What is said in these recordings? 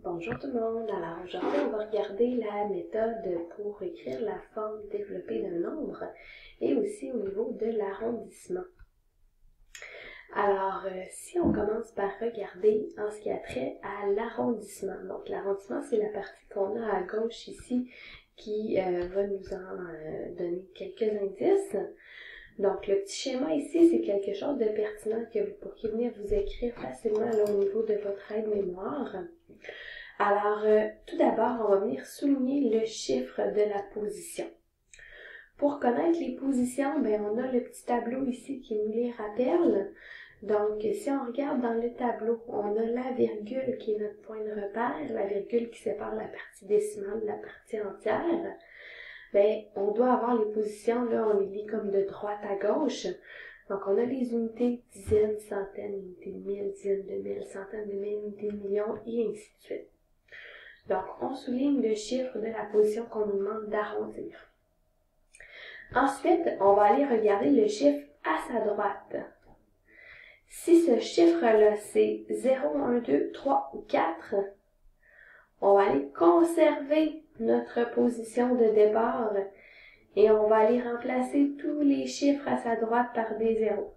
Bonjour tout le monde, alors aujourd'hui on va regarder la méthode pour écrire la forme développée d'un nombre et aussi au niveau de l'arrondissement. Alors si on commence par regarder en ce qui a trait à l'arrondissement, donc l'arrondissement c'est la partie qu'on a à gauche ici qui va nous en donner quelques indices. Donc le petit schéma ici c'est quelque chose de pertinent que vous pourriez venir vous écrire facilement là, au niveau de votre aide-mémoire. Alors, tout d'abord, on va venir souligner le chiffre de la position. Pour connaître les positions, on a le petit tableau ici qui nous les rappelle. Donc, si on regarde dans le tableau, on a la virgule qui est notre point de repère, la virgule qui sépare la partie décimale de la partie entière. On doit avoir les positions, là, on les lit comme de droite à gauche. Donc, on a les unités dizaines, centaines, unités de mille, dizaines de mille, centaines de mille, unités de millions, et ainsi de suite. Donc, on souligne le chiffre de la position qu'on nous demande d'arrondir. Ensuite, on va aller regarder le chiffre à sa droite. Si ce chiffre-là, c'est 0, 1, 2, 3 ou 4, on va aller conserver notre position de départ et on va aller remplacer tous les chiffres à sa droite par des zéros.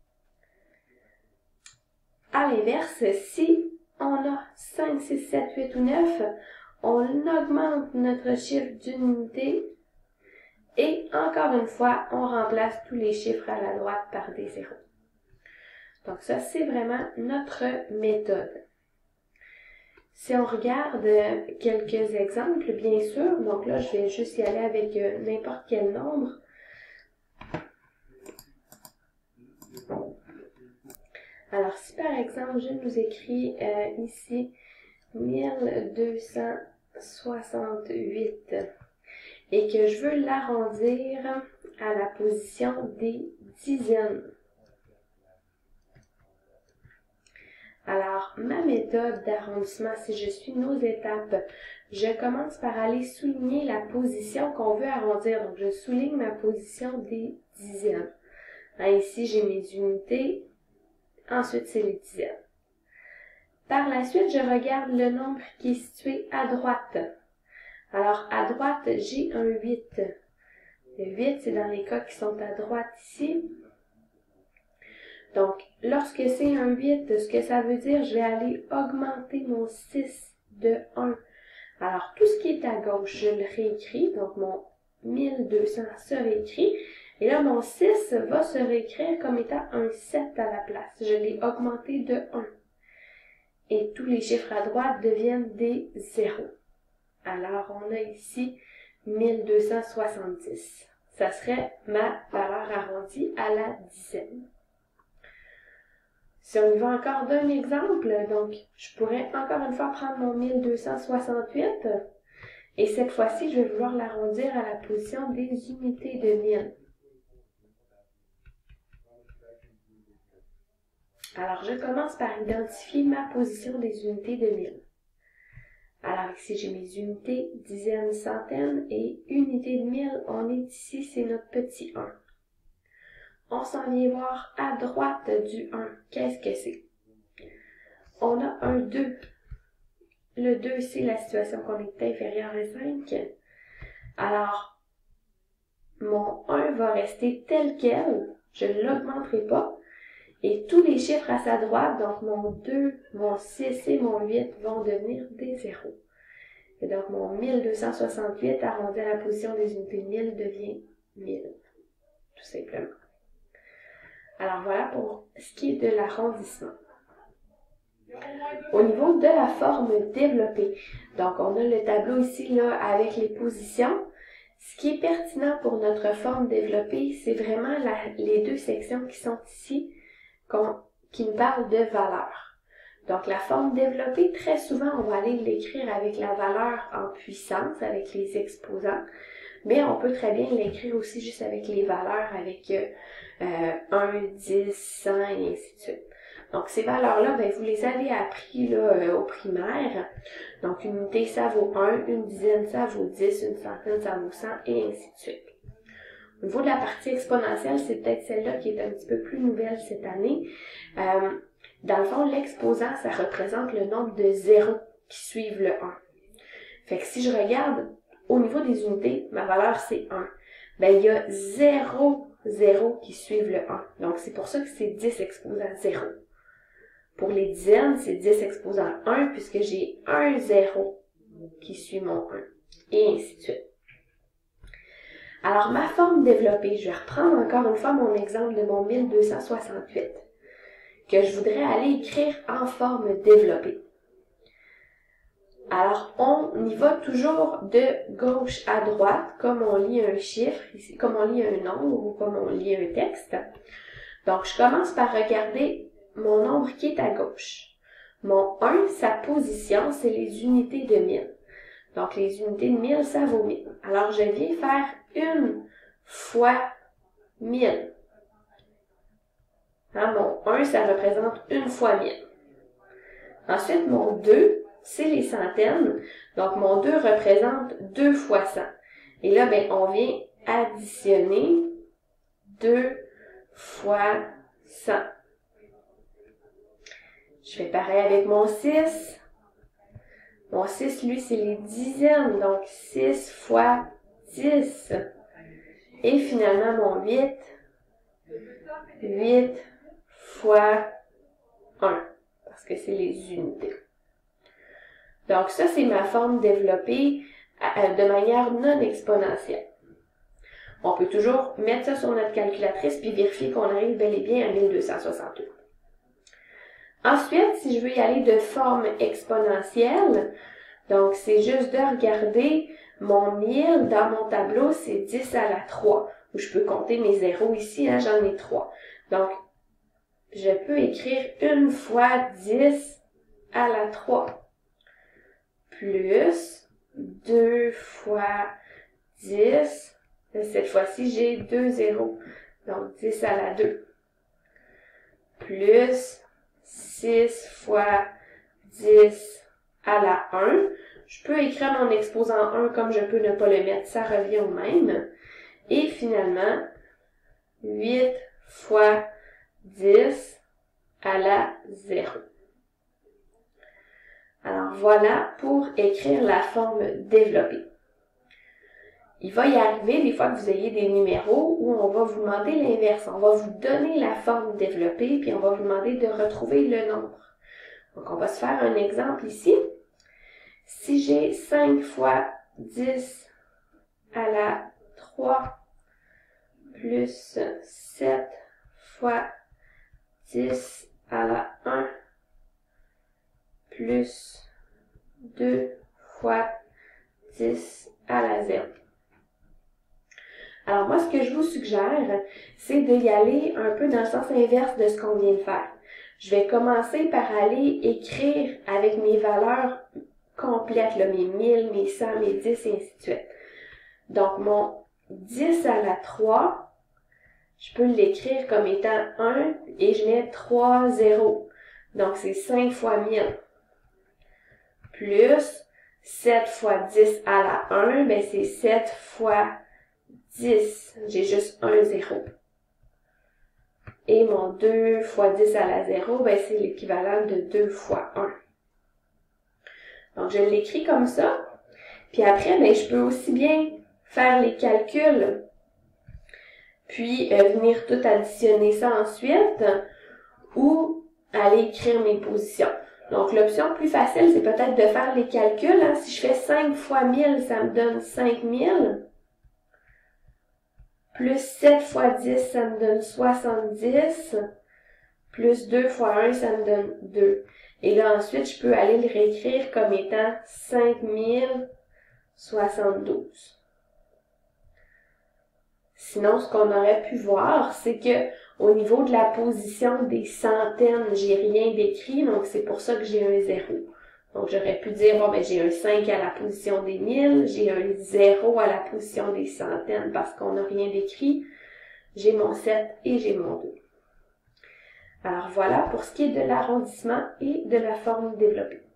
À l'inverse, si on a 5, 6, 7, 8 ou 9, on augmente notre chiffre d'une unité et encore une fois, on remplace tous les chiffres à la droite par des zéros. Donc ça, c'est vraiment notre méthode. Si on regarde quelques exemples, bien sûr, donc là, je vais juste y aller avec n'importe quel nombre. Alors, si par exemple, je nous écris ici 1268 et que je veux l'arrondir à la position des dizaines. Alors, ma méthode d'arrondissement, si je suis nos étapes, je commence par aller souligner la position qu'on veut arrondir. Donc, je souligne ma position des dizaines. Ici, j'ai mes unités. Ensuite, c'est les dizaines. Par la suite, je regarde le nombre qui est situé à droite. Alors, à droite, j'ai un 8. Le 8, c'est dans les cas qui sont à droite ici. Donc, lorsque c'est un 8, ce que ça veut dire, je vais aller augmenter mon 6 de 1. Alors, tout ce qui est à gauche, je le réécris. Donc, mon 1200 se réécrit. Et là, mon 6 va se réécrire comme étant un 7 à la place. Je l'ai augmenté de 1. Et tous les chiffres à droite deviennent des zéros. Alors, on a ici 1270. Ça serait ma valeur arrondie à la dizaine. Si on y va encore d'un exemple, donc, je pourrais encore une fois prendre mon 1268 et cette fois-ci, je vais vouloir l'arrondir à la position des unités de 1000. Alors, je commence par identifier ma position des unités de 1000. Alors, ici, j'ai mes unités, dizaines, centaines et unités de 1000. On est ici, c'est notre petit 1. On s'en vient voir à droite du 1. Qu'est-ce que c'est? On a un 2. Le 2, c'est la situation qu'on est inférieur à 5. Alors, mon 1 va rester tel quel. Je ne l'augmenterai pas. Et tous les chiffres à sa droite, donc mon 2, mon 6 et mon 8 vont devenir des zéros. Et donc mon 1268 arrondi à la position des unités de 1000 devient 1000. Tout simplement. Alors voilà pour ce qui est de l'arrondissement. Au niveau de la forme développée, donc on a le tableau ici là avec les positions. Ce qui est pertinent pour notre forme développée, c'est vraiment les deux sections qui sont ici, qui nous parlent de valeur. Donc la forme développée, très souvent, on va aller l'écrire avec la valeur en puissance, avec les exposants, mais on peut très bien l'écrire aussi juste avec les valeurs, avec 1, 10, 100 et ainsi de suite. Donc ces valeurs-là, vous les avez appris là, au primaire. Donc une unité, ça vaut 1, une dizaine, ça vaut 10, une centaine, ça vaut 100 et ainsi de suite. Au niveau de la partie exponentielle, c'est peut-être celle-là qui est un petit peu plus nouvelle cette année. Dans le fond, l'exposant, ça représente le nombre de zéros qui suivent le 1. Fait que si je regarde au niveau des unités, ma valeur c'est 1. Ben, il y a 0 qui suivent le 1. Donc, c'est pour ça que c'est 10 exposant 0. Pour les dizaines, c'est 10 exposant 1 puisque j'ai un 0 qui suit mon 1. Et ainsi de suite. Alors, ma forme développée, je vais reprendre encore une fois mon exemple de mon 1268 que je voudrais aller écrire en forme développée. Alors, on y va toujours de gauche à droite, comme on lit un chiffre, ici, comme on lit un nombre ou comme on lit un texte. Donc, je commence par regarder mon nombre qui est à gauche. Mon 1, sa position, c'est les unités de 1000. Donc, les unités de 1000, ça vaut 1000. Alors, je viens faire 1 fois 1000. Hein, mon 1, ça représente 1 fois 1000. Ensuite, mon 2, c'est les centaines. Donc, mon 2 représente 2 fois 100. Et là, ben, on vient additionner 2 fois 100. Je fais pareil avec mon 6. Mon 6, lui, c'est les dizaines. Donc, 6 fois 10. Et finalement, mon 8. 8 fois 1. Parce que c'est les unités. Donc, ça, c'est ma forme développée de manière non exponentielle. On peut toujours mettre ça sur notre calculatrice puis vérifier qu'on arrive bel et bien à 1268. Ensuite, si je veux y aller de forme exponentielle, donc c'est juste de regarder mon 1000 dans mon tableau, c'est 10 à la 3. Où je peux compter mes zéros ici, hein, j'en ai 3. Donc, je peux écrire 1 fois 10 à la 3. Plus 2 fois 10. Cette fois-ci, j'ai 2 zéros. Donc, 10 à la 2. Plus 6 fois 10 à la 1. Je peux écrire mon exposant 1 comme je peux ne pas le mettre. Ça revient au même. Et finalement, 8 fois 10 à la 0. Alors voilà pour écrire la forme développée. Il va y arriver des fois que vous ayez des numéros où on va vous demander l'inverse. On va vous donner la forme développée puis on va vous demander de retrouver le nombre. Donc on va se faire un exemple ici. Si j'ai 5 fois 10 à la 3 plus 7 fois 10 à la 1 plus 2 fois 10 à la 0. Alors moi, ce que je vous suggère, c'est d'y aller un peu dans le sens inverse de ce qu'on vient de faire. Je vais commencer par aller écrire avec mes valeurs complètes, là, mes 1000, mes 100, mes 10 et ainsi de suite. Donc mon 10 à la 3, je peux l'écrire comme étant 1 et je mets 3 zéros. Donc c'est 5 fois 1000. Plus 7 fois 10 à la 1, ben c'est 7 fois 10. J'ai juste un 0. Et mon 2 fois 10 à la 0, ben c'est l'équivalent de 2 fois 1. Donc je l'écris comme ça. Puis après, ben je peux aussi bien faire les calculs, puis venir tout additionner ça ensuite, ou aller écrire mes positions. Donc, l'option plus facile, c'est peut-être de faire les calculs. Hein. Si je fais 5 fois 1000, ça me donne 5000. Plus 7 fois 10, ça me donne 70. Plus 2 fois 1, ça me donne 2. Et là, ensuite, je peux aller le réécrire comme étant 5072. Sinon, ce qu'on aurait pu voir, c'est que au niveau de la position des centaines, j'ai rien d'écrit, donc c'est pour ça que j'ai un 0. Donc, j'aurais pu dire, bon, ben, j'ai un 5 à la position des 1000, j'ai un 0 à la position des centaines parce qu'on n'a rien d'écrit. J'ai mon 7 et j'ai mon 2. Alors, voilà pour ce qui est de l'arrondissement et de la forme développée.